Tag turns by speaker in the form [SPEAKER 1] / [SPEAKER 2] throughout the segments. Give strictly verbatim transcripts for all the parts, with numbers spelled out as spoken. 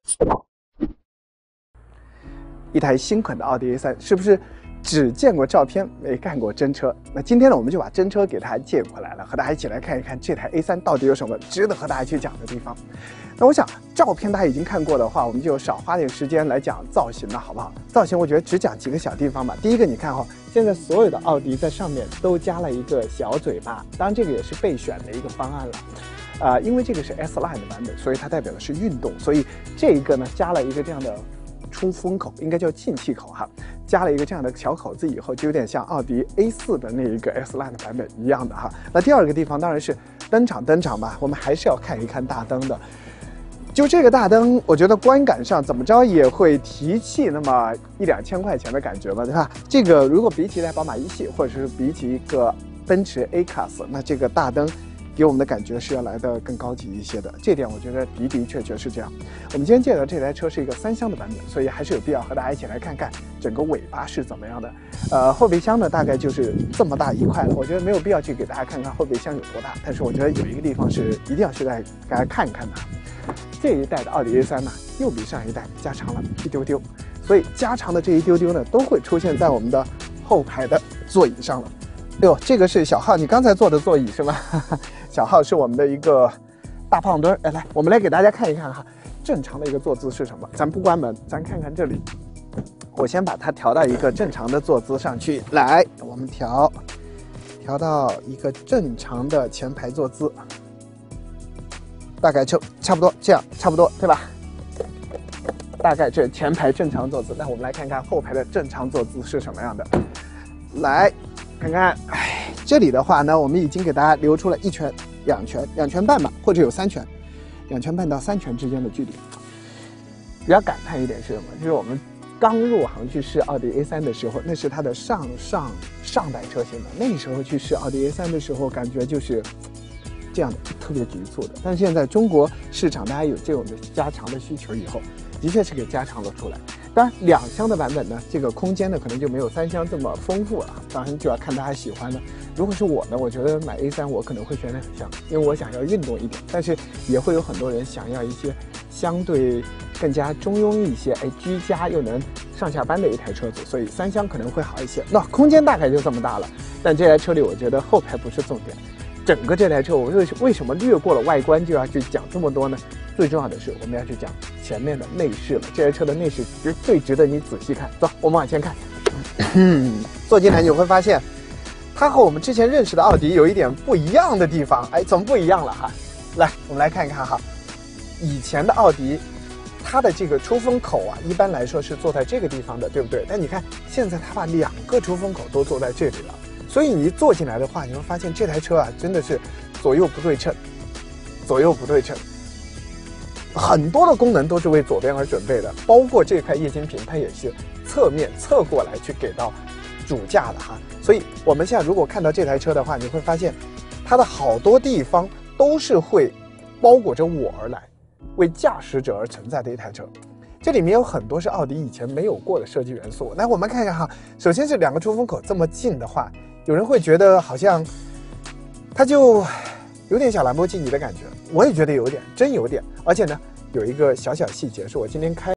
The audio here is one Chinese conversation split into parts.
[SPEAKER 1] 一台新款的奥迪 A 三，是不是只见过照片没看过真车？那今天呢，我们就把真车给大家借过来了，和大家一起来看一看这台 A 三到底有什么值得和大家去讲的地方。那我想照片大家已经看过的话，我们就少花点时间来讲造型了，好不好？造型我觉得只讲几个小地方吧。第一个，你看哈、哦，现在所有的奥迪在上面都加了一个小嘴巴，当然这个也是备选的一个方案了。啊、呃，因为这个是 S Line 的版本，所以它代表的是运动，所以这一个呢加了一个这样的出风口，应该叫进气口哈，加了一个这样的小口子以后，就有点像奥迪 A 四 的那一个 S Line 的版本一样的哈。那第二个地方当然是登场，登场吧，我们还是要看一看大灯的。就这个大灯，我觉得观感上怎么着也会提气那么一两千块钱的感觉吧，对吧？这个如果比起一台宝马一系，或者是比起一个奔驰 A Class， 那这个大灯给我们的感觉是要来的更高级一些的，这点我觉得的的确确是这样。我们今天借的这台车是一个三厢的版本，所以还是有必要和大家一起来看看整个尾巴是怎么样的。呃，后备箱呢大概就是这么大一块了，我觉得没有必要去给大家看看后备箱有多大，但是我觉得有一个地方是一定要去带大家看一看的。这一代的奥迪 A 三呢，又比上一代加长了一丢丢，所以加长的这一丢丢呢，都会出现在我们的后排的座椅上了。哎呦，这个是小浩，你刚才坐的座椅是吗？小浩是我们的一个大胖墩儿。哎，来，我们来给大家看一看哈，正常的一个坐姿是什么？咱不关门，咱看看这里。我先把它调到一个正常的坐姿上去。来，我们调调到一个正常的前排坐姿，大概就差不多这样，差不多对吧？大概这前排正常坐姿。那我们来看看后排的正常坐姿是什么样的。来看看，哎，这里的话呢，我们已经给大家留出了一拳、两拳、两拳半吧，或者有三拳，两拳半到三拳之间的距离。比较感叹一点是什么？就是我们刚入行去试奥迪 A 三 的时候，那是它的上上上代车型的，那时候去试奥迪 A 三 的时候，感觉就是这样的，特别局促的。但是现在中国市场大家有这种的加长的需求以后，的确是给加长了出来。当然，两厢的版本呢，这个空间呢可能就没有三厢这么丰富了。当然就要看大家喜欢的。如果是我呢，我觉得买 A 三 我可能会选两厢，因为我想要运动一点。但是也会有很多人想要一些相对更加中庸一些，哎，居家又能上下班的一台车子，所以三厢可能会好一些。那空间大概就这么大了。但这台车里，我觉得后排不是重点。整个这台车，我为为什么略过了外观就要去讲这么多呢？最重要的是，我们要去讲前面的内饰了。这台车的内饰其实最值得你仔细看。走，我们往前看。坐进来你会发现，它和我们之前认识的奥迪有一点不一样的地方。哎，怎么不一样了哈？来，我们来看一看哈。以前的奥迪，它的这个出风口啊，一般来说是坐在这个地方的，对不对？但你看，现在它把两个出风口都坐在这里了。所以你一坐进来的话，你会发现这台车啊，真的是左右不对称，左右不对称。很多的功能都是为左边而准备的，包括这块液晶屏，它也是侧面侧过来去给到主驾的哈。所以我们现在如果看到这台车的话，你会发现它的好多地方都是会包裹着我而来，为驾驶者而存在的一台车。这里面有很多是奥迪以前没有过的设计元素。来，我们看一看哈，首先是两个出风口这么近的话，有人会觉得好像它就有点小兰博基尼的感觉，我也觉得有点，真有点。而且呢，有一个小小细节是我今天开。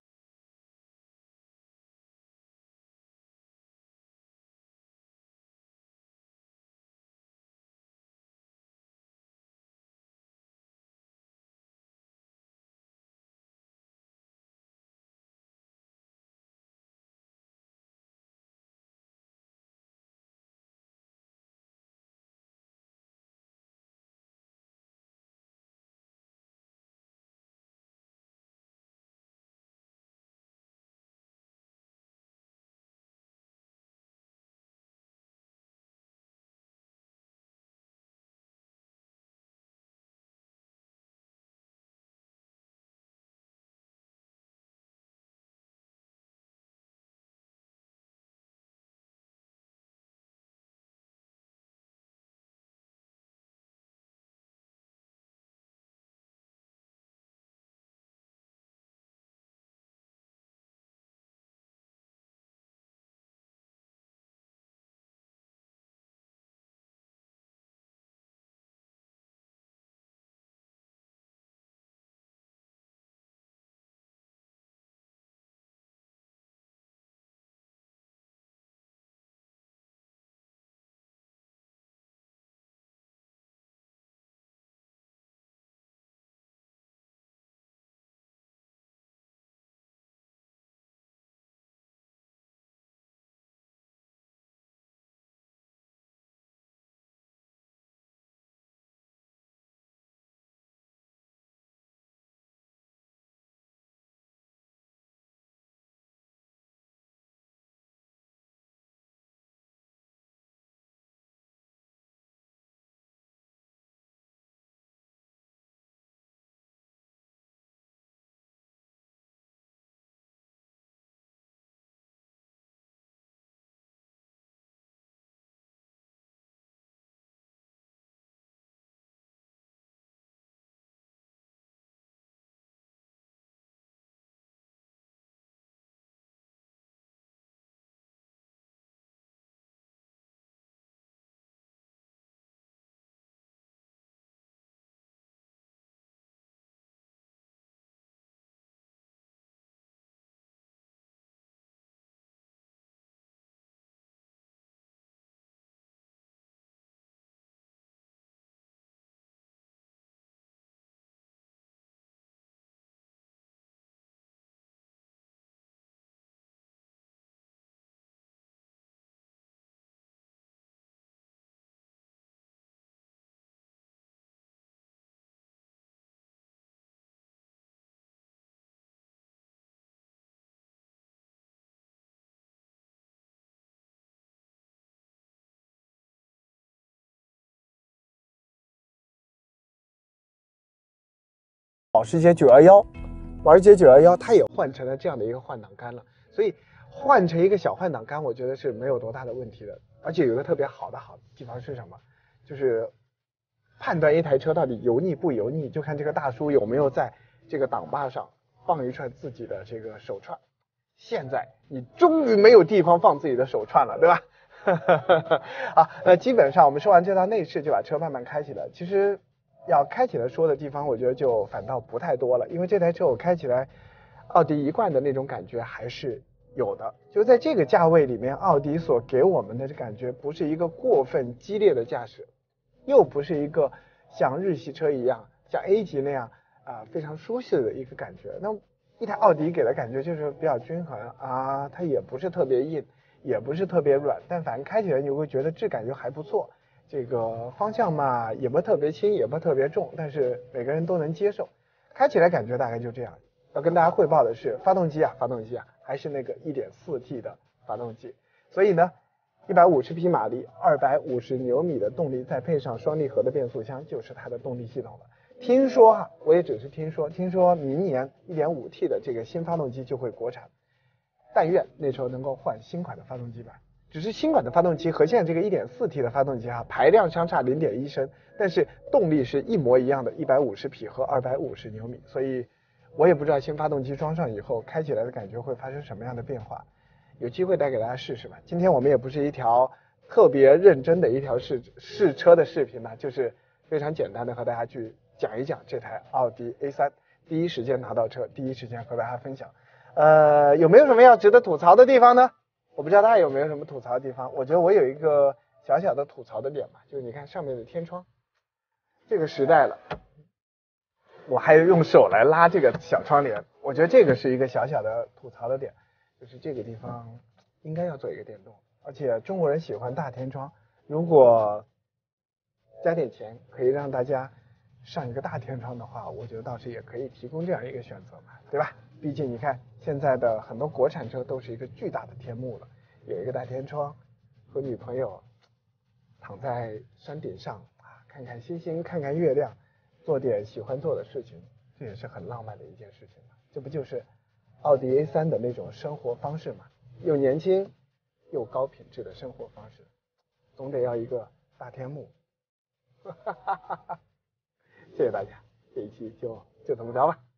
[SPEAKER 1] 保时捷九一一，保时捷九一一它也换成了这样的一个换挡杆了，所以换成一个小换挡杆，我觉得是没有多大的问题的。而且有一个特别好的好地方是什么？就是判断一台车到底油腻不油腻，就看这个大叔有没有在这个挡把上放一串自己的这个手串。现在你终于没有地方放自己的手串了，对吧？啊，那基本上我们说完这套内饰，就把车慢慢开起来。其实要开起来说的地方，我觉得就反倒不太多了，因为这台车我开起来，奥迪一贯的那种感觉还是有的。就在这个价位里面，奥迪所给我们的感觉不是一个过分激烈的驾驶，又不是一个像日系车一样，像 A 级那样啊、呃、非常舒适的一个感觉。那一台奥迪给的感觉就是比较均衡啊，它也不是特别硬，也不是特别软，但反正开起来你会觉得质感就还不错。这个方向嘛，也不特别轻，也不特别重，但是每个人都能接受。开起来感觉大概就这样。要跟大家汇报的是，发动机啊，发动机啊，还是那个 一点四 T 的发动机。所以呢，一百五十匹马力，二百五十牛米的动力，再配上双离合的变速箱，就是它的动力系统了。听说哈，我也只是听说，听说明年 一点五 T 的这个新发动机就会国产，但愿那时候能够换新款的发动机吧。只是新款的发动机和现在这个 一点四 T 的发动机哈，排量相差 零点一 升，但是动力是一模一样的，一百五十匹和二百五十牛米，所以我也不知道新发动机装上以后开起来的感觉会发生什么样的变化，有机会带给大家试试吧。今天我们也不是一条特别认真的一条试试车的视频嘛，就是非常简单的和大家去讲一讲这台奥迪 A 三，第一时间拿到车，第一时间和大家分享。呃，有没有什么要值得吐槽的地方呢？我不知道大家有没有什么吐槽的地方。我觉得我有一个小小的吐槽的点吧，就是你看上面的天窗，这个时代了，我还用手来拉这个小窗帘，我觉得这个是一个小小的吐槽的点，就是这个地方应该要做一个电动，而且中国人喜欢大天窗，如果加点钱可以让大家上一个大天窗的话，我觉得倒是也可以提供这样一个选择嘛，对吧？毕竟你看现在的很多国产车都是一个巨大的天幕了，有一个大天窗，和女朋友躺在山顶上啊，看看星星，看看月亮，做点喜欢做的事情，这也是很浪漫的一件事情嘛。这不就是奥迪 A 三 的那种生活方式嘛？又年轻又高品质的生活方式，总得要一个大天幕。哈哈哈哈哈！谢谢大家，这一期就就这么着吧。